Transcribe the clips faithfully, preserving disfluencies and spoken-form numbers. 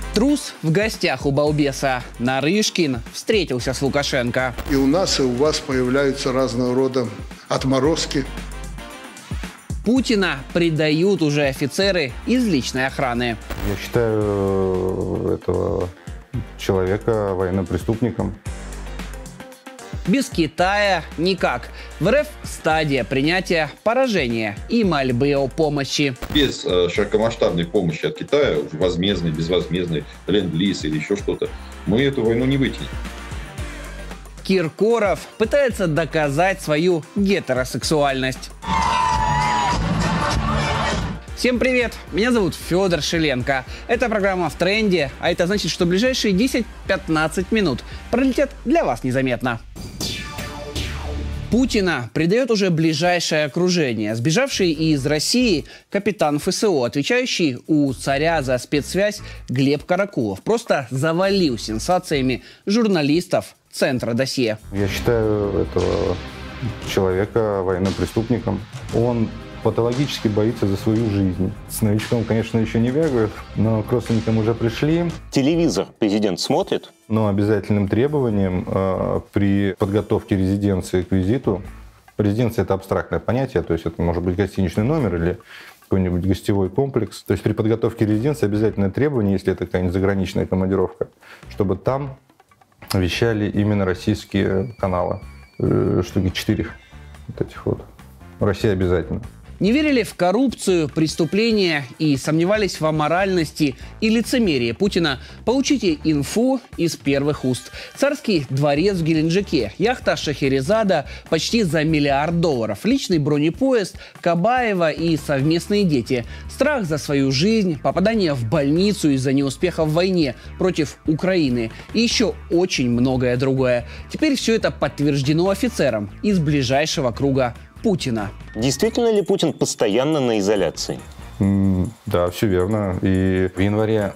Трус в гостях у балбеса. Нарышкин встретился с Лукашенко. И у нас, и у вас появляются разного рода отморозки. Путина предают уже офицеры из личной охраны. Я считаю этого человека военным преступником. Без Китая никак. В РФ стадия принятия поражения и мольбы о помощи. Без э, широкомасштабной помощи от Китая, возмездной, безвозмездной, ленд-лиз или еще что-то, мы эту войну не вытянем. Киркоров пытается доказать свою гетеросексуальность. Всем привет! Меня зовут Федор Шиленко. Это программа «В тренде», а это значит, что ближайшие десять-пятнадцать минут пролетят для вас незаметно. Путина предает уже ближайшее окружение. Сбежавший из России капитан эф эс о, отвечающий у царя за спецсвязь Глеб Каракулов, просто завалил сенсациями журналистов Центра досье. Я считаю этого человека военным преступником. Он патологически боится за свою жизнь. С новичком, конечно, еще не бегают, но к родственникам уже пришли. Телевизор президент смотрит? Но обязательным требованием э, при подготовке резиденции к визиту, резиденция — это абстрактное понятие, то есть это может быть гостиничный номер или какой-нибудь гостевой комплекс. То есть при подготовке резиденции обязательное требование, если это какая-нибудь заграничная командировка, чтобы там вещали именно российские каналы, э, штуки четыре вот этих вот. Россия обязательно. Не верили в коррупцию, преступления и сомневались в аморальности и лицемерии Путина? Получите инфу из первых уст. Царский дворец в Геленджике, яхта Шахерезада почти за миллиард долларов, личный бронепоезд Кабаева и совместные дети, страх за свою жизнь, попадание в больницу из-за неуспеха в войне против Украины и еще очень многое другое. Теперь все это подтверждено офицером из ближайшего круга Путина. Действительно ли Путин постоянно на изоляции? Mm, да, все верно. И в январе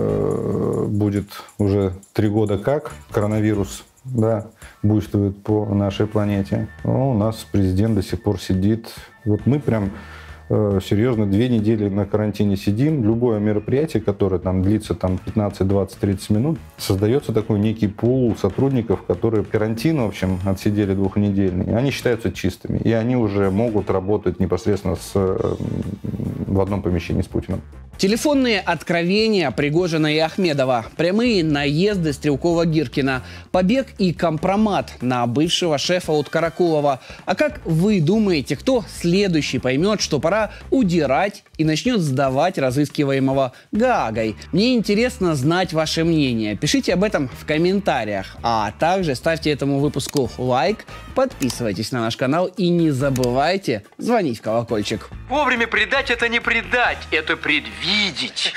э, будет уже три года как коронавирус, да, буйствует по нашей планете. Но у нас президент до сих пор сидит. Вот мы прям э, серьезно две недели на карантине сидим. Любое мероприятие, которое там длится там, пятнадцать, двадцать, тридцать минут, создается такой некий пул сотрудников, которые карантин, в общем, отсидели двухнедельный. Они считаются чистыми. И они уже могут работать непосредственно с, э, в одном помещении с Путиным. Телефонные откровения Пригожина и Ахмедова, прямые наезды Стрелкова-Гиркина, побег и компромат на бывшего шефа от Каракулова. А как вы думаете, кто следующий поймет, что пора удирать и начнет сдавать разыскиваемого Гаагой? Мне интересно знать ваше мнение. Пишите об этом в комментариях. А также ставьте этому выпуску лайк, подписывайтесь на наш канал и не забывайте звонить в колокольчик. Вовремя предать — это не предать, это предвидеть.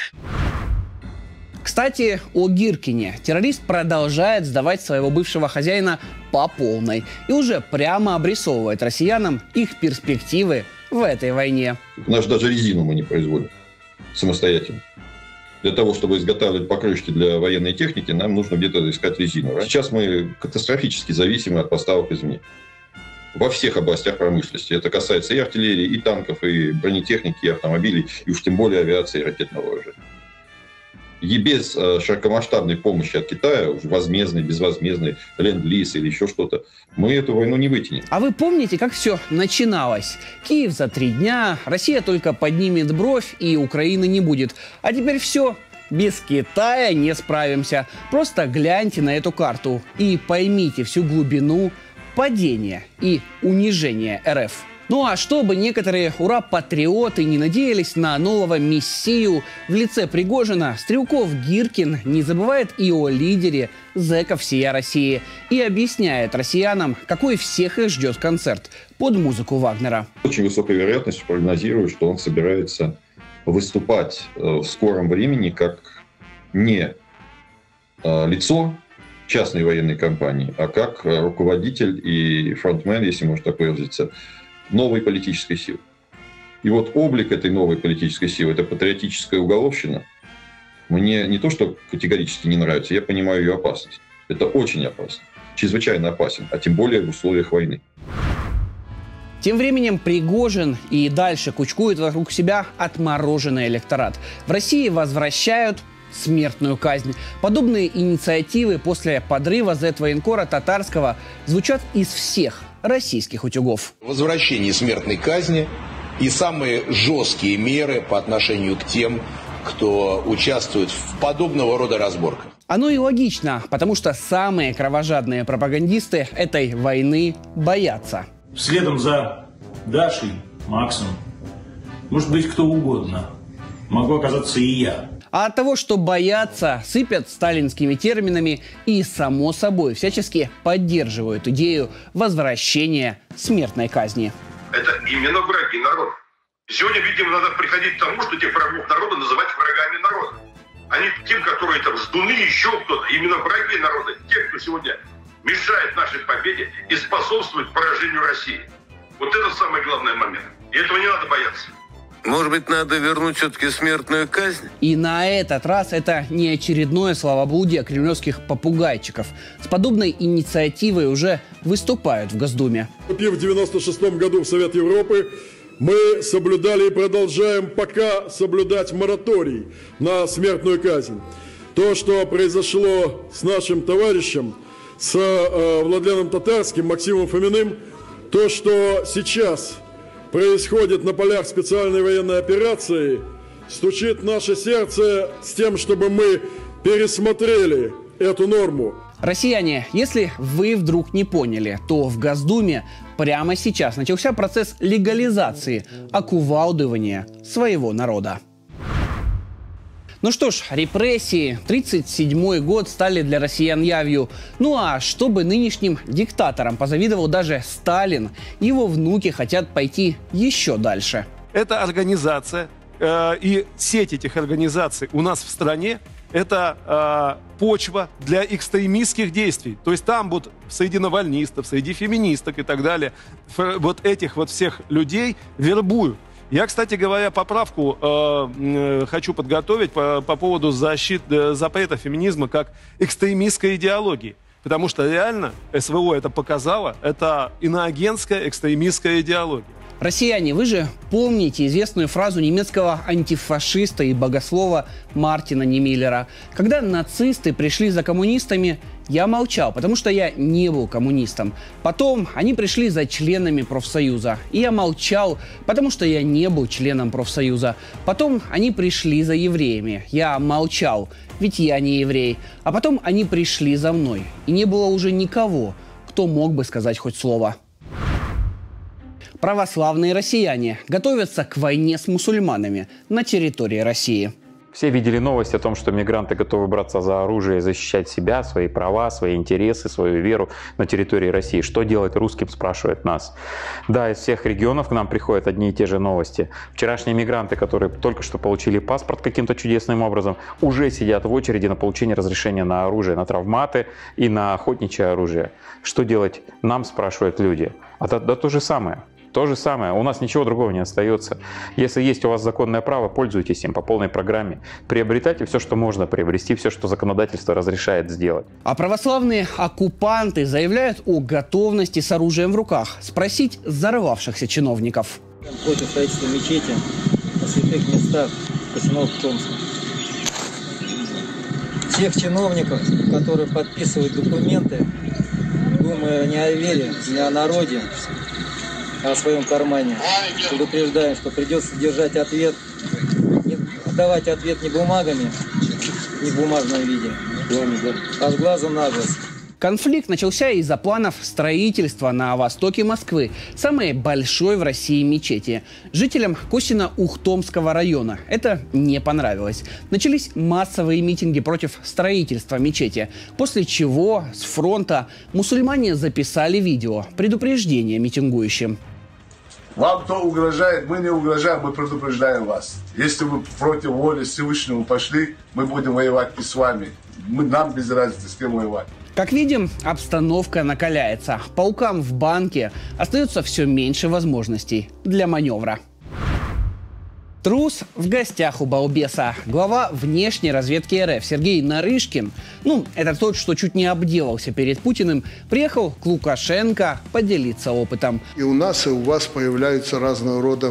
Кстати, о Гиркине. Террорист продолжает сдавать своего бывшего хозяина по полной и уже прямо обрисовывает россиянам их перспективы в этой войне. У нас даже резину мы не производим самостоятельно. Для того, чтобы изготавливать покрышки для военной техники, нам нужно где-то искать резину. Сейчас мы катастрофически зависимы от поставок извне. Во всех областях промышленности. Это касается и артиллерии, и танков, и бронетехники, и автомобилей, и уж тем более авиации и ракетного оружия. И без э, широкомасштабной помощи от Китая, уже возмездной, безвозмездной, ленд-лиз или еще что-то, мы эту войну не вытянем. А вы помните, как все начиналось? Киев за три дня, Россия только поднимет бровь и Украины не будет. А теперь все. Без Китая не справимся. Просто гляньте на эту карту и поймите всю глубину падения и унижения эр эф. Ну а чтобы некоторые ура-патриоты не надеялись на нового мессию в лице Пригожина, Стрелков-Гиркин не забывает и о лидере зэков всея России и объясняет россиянам, какой всех их ждет концерт под музыку Вагнера. Очень высокой вероятностью прогнозирую, что он собирается выступать в скором времени как не лицо частной военной компании, а как руководитель и фронтмен, если можно так выразиться, новой политической силы. И вот облик этой новой политической силы, это патриотическая уголовщина, мне не то что категорически не нравится, я понимаю ее опасность. Это очень опасно, чрезвычайно опасен, а тем более в условиях войны. Тем временем Пригожин и дальше кучкует вокруг себя отмороженный электорат. В России возвращают смертную казнь. Подобные инициативы после подрыва зет-военкора татарского звучат из всех российских утюгов. Возвращение смертной казни и самые жесткие меры по отношению к тем, кто участвует в подобного рода разборках. Оно и логично, потому что самые кровожадные пропагандисты этой войны боятся. Следом за Дашей, Максом, может быть кто угодно. Могу оказаться и я. А от того, что боятся, сыпят сталинскими терминами и, само собой, всячески поддерживают идею возвращения смертной казни. Это именно враги народа. Сегодня, видимо, надо приходить к тому, что тех врагов народа называть врагами народа. А не тем, которые там ждуны, еще кто-то. Именно враги народа. Те, кто сегодня мешает нашей победе и способствует поражению России. Вот это самый главный момент. И этого не надо бояться. Может быть, надо вернуть все-таки смертную казнь? И на этот раз это не очередное словоблудие кремлевских попугайчиков. С подобной инициативой уже выступают в Госдуме. Вступив в девяносто шестом году в Совет Европы, мы соблюдали и продолжаем пока соблюдать мораторий на смертную казнь. То, что произошло с нашим товарищем, с э, Владленом Татарским, Максимом Фоминым, то, что сейчас происходит на полях специальной военной операции, стучит в наше сердце с тем, чтобы мы пересмотрели эту норму. Россияне, если вы вдруг не поняли, то в Госдуме прямо сейчас начался процесс легализации окувалдывания своего народа. Ну что ж, репрессии, тридцать седьмой год стали для россиян явью. Ну а чтобы нынешним диктаторам позавидовал даже Сталин, его внуки хотят пойти еще дальше. Эта организация э, и сеть этих организаций у нас в стране – это э, почва для экстремистских действий. То есть там вот среди навальнистов, среди феминисток и так далее, вот этих вот всех людей вербуют. Я, кстати говоря, поправку э, э, хочу подготовить по, по поводу защиты, э, запрета феминизма как экстремистской идеологии. Потому что реально СВО это показало, это иноагентская экстремистская идеология. Россияне, вы же помните известную фразу немецкого антифашиста и богослова Мартина Немиллера. Когда нацисты пришли за коммунистами, я молчал, потому что я не был коммунистом. Потом они пришли за членами профсоюза, и я молчал, потому что я не был членом профсоюза. Потом они пришли за евреями, я молчал, ведь я не еврей. А потом они пришли за мной, и не было уже никого, кто мог бы сказать хоть слово. Православные россияне готовятся к войне с мусульманами на территории России. Все видели новость о том, что мигранты готовы браться за оружие и защищать себя, свои права, свои интересы, свою веру на территории России. Что делать русским, спрашивают нас. Да, из всех регионов к нам приходят одни и те же новости. Вчерашние мигранты, которые только что получили паспорт каким-то чудесным образом, уже сидят в очереди на получение разрешения на оружие, на травматы и на охотничье оружие. Что делать нам, спрашивают люди. А да, да то же самое. То же самое, у нас ничего другого не остается. Если есть у вас законное право, пользуйтесь им по полной программе. Приобретайте все, что можно приобрести, все, что законодательство разрешает сделать. А православные оккупанты заявляют о готовности с оружием в руках спросить взорвавшихся чиновников. Против строительства мечети на святых местах Поселок-Томск. Тех чиновников, которые подписывают документы, думая не о вере, не о народе, о своем кармане, предупреждаем, что придется держать ответ, не, давать ответ не бумагами, не в бумажном виде, а с глазу на глаз. Конфликт начался из-за планов строительства на востоке Москвы, самой большой в России мечети. Жителям Косино-Ухтомского района это не понравилось. Начались массовые митинги против строительства мечети, после чего с фронта мусульмане записали видео предупреждения митингующим. Вам кто угрожает, мы не угрожаем, мы предупреждаем вас. Если вы против воли Всевышнего пошли, мы будем воевать и с вами. Мы, нам без разницы, с кем воевать. Как видим, обстановка накаляется. Паукам в банке остается все меньше возможностей для маневра. Трус в гостях у балбеса. Глава внешней разведки РФ Сергей Нарышкин, ну, это тот, что чуть не обделался перед Путиным, приехал к Лукашенко поделиться опытом. И у нас, и у вас появляются разного рода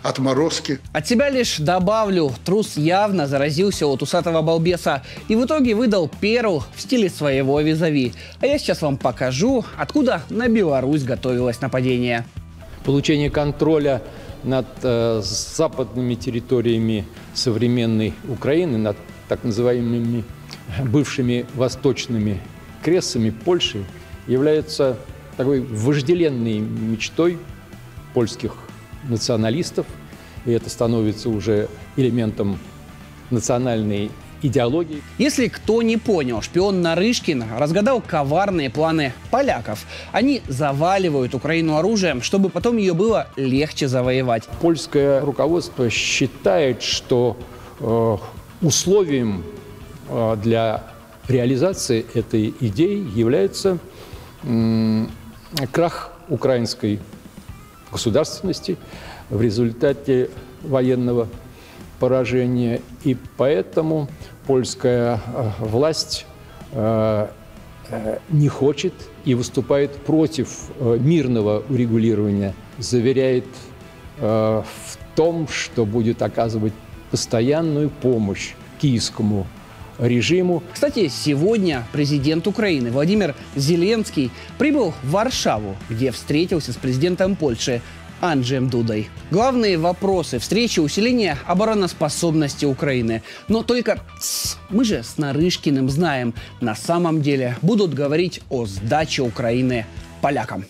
отморозки. От себя лишь добавлю, трус явно заразился от усатого балбеса и в итоге выдал перл в стиле своего визави. А я сейчас вам покажу, откуда на Беларусь готовилось нападение. Получение контроля над э, западными территориями современной Украины, над так называемыми бывшими восточными крессами Польши, является такой вожделенной мечтой польских националистов, и это становится уже элементом национальной идеологии. Если кто не понял, шпион Нарышкин разгадал коварные планы поляков. Они заваливают Украину оружием, чтобы потом ее было легче завоевать. Польское руководство считает, что э, условием э, для реализации этой идеи является э, крах украинской государственности в результате военного поражения. И поэтому польская э, власть э, э, не хочет и выступает против э, мирного урегулирования, заверяет э, в том, что будет оказывать постоянную помощь киевскому режиму. Кстати, сегодня президент Украины Владимир Зеленский прибыл в Варшаву, где встретился с президентом Польши Анджеем Дудой. Главные вопросы встречи — усиление обороноспособности Украины. Но только тс, мы же с Нарышкиным знаем, на самом деле будут говорить о сдаче Украины полякам.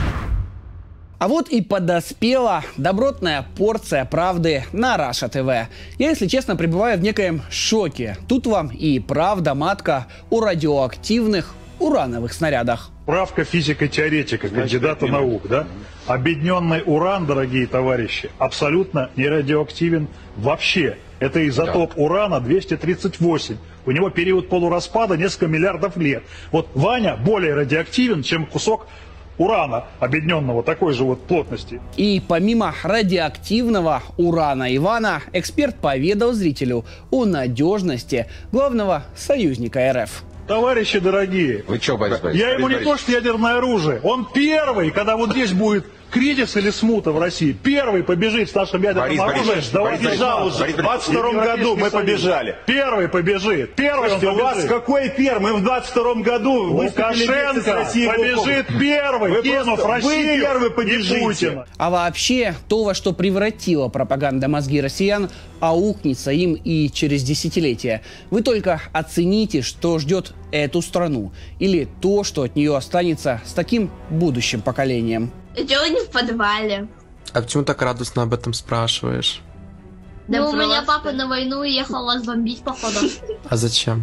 А вот и подоспела добротная порция правды на Раша ТВ. Я, если честно, пребываю в некоем шоке. Тут вам и правда матка о радиоактивных урановых снарядах. Справка физика-теоретика, кандидата наук, да? Объединенный уран, дорогие товарищи, абсолютно не радиоактивен вообще. Это изотоп да. урана двести тридцать восемь. У него период полураспада несколько миллиардов лет. Вот Ваня более радиоактивен, чем кусок урана объединенного такой же вот плотности. И помимо радиоактивного урана Ивана, эксперт поведал зрителю о надежности главного союзника РФ. Товарищи дорогие, вы что, Борис Борисович? Я ему Борис не то, что ядерное оружие, он первый, когда вот здесь будет кризис или смута в России, первый побежит с нашим ядерным Борис оружием. Борисович, Давайте побежал уже. В двадцать втором году мы побежали. Первый побежит. Первый Слушайте, он побежит. у вас какой первый? Мы в двадцать втором году Лукашенко побежит первый, вы кинув просто, Россию вы первый и побежите. Путина. А вообще, то, во что превратила пропаганда мозги россиян, аукнется им и через десятилетия. Вы только оцените, что ждет эту страну, или то, что от нее останется с таким будущим поколением. Чего не в подвале? А почему так радостно об этом спрашиваешь? Да ну, у меня папа на войну уехал вас бомбить, походу. А зачем?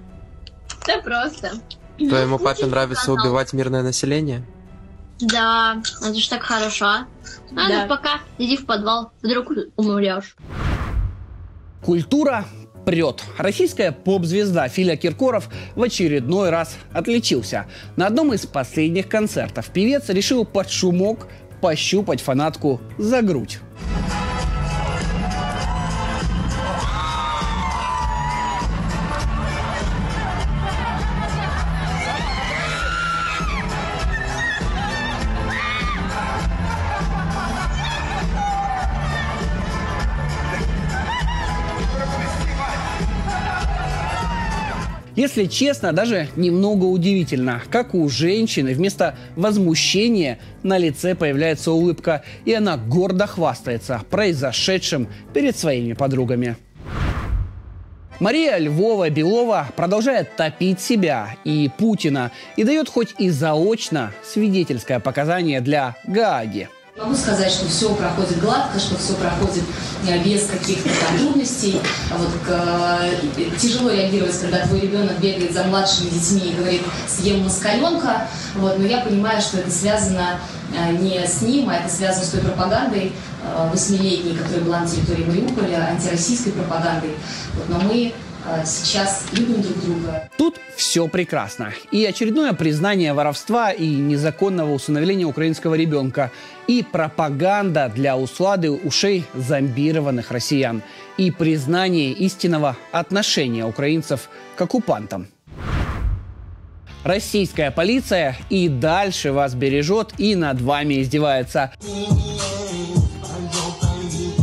Да просто. Твоему папе нравится убивать мирное население? Да, это ж так хорошо. А да. Ну пока иди в подвал, вдруг умрешь. Культура прет. Российская поп-звезда Филя Киркоров в очередной раз отличился. На одном из последних концертов певец решил под шумок пощупать фанатку за грудь. Если честно, даже немного удивительно, как у женщины вместо возмущения на лице появляется улыбка, и она гордо хвастается произошедшим перед своими подругами. Мария Львова-Белова продолжает топить себя и Путина и дает хоть и заочно свидетельское показание для Гааги. Могу сказать, что все проходит гладко, что все проходит без каких-то там трудностей. Вот, к, тяжело реагировать, когда твой ребенок бегает за младшими детьми и говорит «съем москаленка». Вот, но я понимаю, что это связано не с ним, а это связано с той пропагандой восьмилетней, которая была на территории Мариуполя, антироссийской пропагандой. Вот, но мы сейчас любим друг друга. Тут все прекрасно. И очередное признание воровства и незаконного усыновления украинского ребенка. И пропаганда для услады ушей зомбированных россиян. И признание истинного отношения украинцев к оккупантам. Российская полиция и дальше вас бережет и над вами издевается.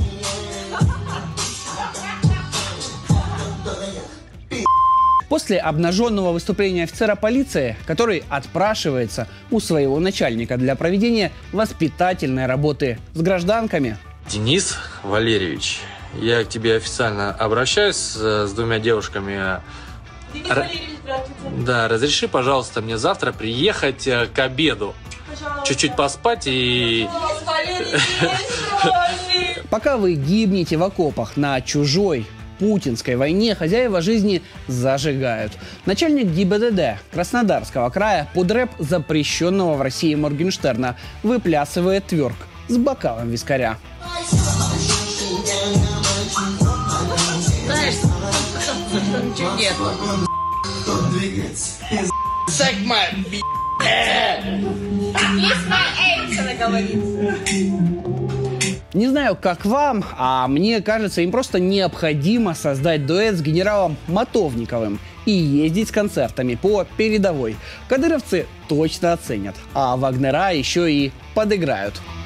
После обнаженного выступления офицера полиции, который отпрашивается у своего начальника для проведения воспитательной работы с гражданками. Денис Валерьевич, я к тебе официально обращаюсь с, с двумя девушками. Денис Р... Валерьевич, здравствуйте. Да, разреши, пожалуйста, мне завтра приехать к обеду. Чуть-чуть поспать и... Пока вы гибнете в окопах на чужой путинской войне, хозяева жизни зажигают. Начальник ГИБДД Краснодарского края под рэп запрещенного в России Моргенштерна выплясывает тверк с бокалом вискаря. Знаешь, ничего нет. Не знаю, как вам, а мне кажется, им просто необходимо создать дуэт с генералом Мотовниковым и ездить с концертами по передовой. Кадыровцы точно оценят, а вагнера еще и подыграют.